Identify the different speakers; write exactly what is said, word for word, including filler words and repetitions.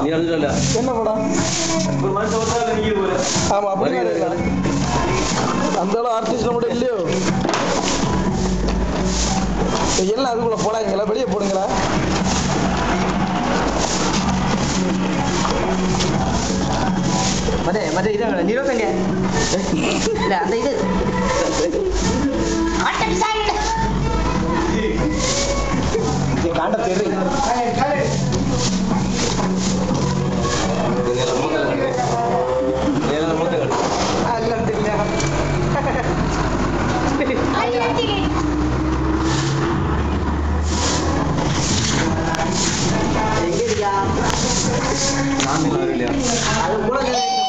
Speaker 1: என்ன படம்? ஆமா அப்படி அந்த ஆர்டிஸ்ட் கூட இல்லையோ எல்லாம் அதுக்குள்ள போடாங்களா வெளியே போடுங்களா
Speaker 2: மதே மதே இது நிரோதங்க இல்ல அந்த இது ஆட்டம் சாய் இது காண்ட தெரி எங்க இருக்கியா? நான் இல்ல அது கூட